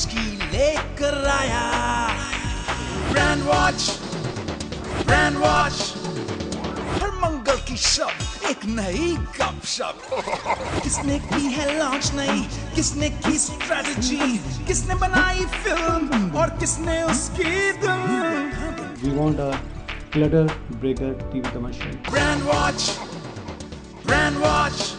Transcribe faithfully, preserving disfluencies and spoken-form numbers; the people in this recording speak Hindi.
ब्रांड्स की लेकर आया। ब्रांड वॉच, ब्रांड वॉच, हर मंगल की शॉप एक नई गपशप। किसने की है लॉन्च नई, किसने की स्ट्रेटजी, किसने बनाई फिल्म और किसने उसकी धुन। We want a clutter breaker T V commercial. Brand watch, brand watch,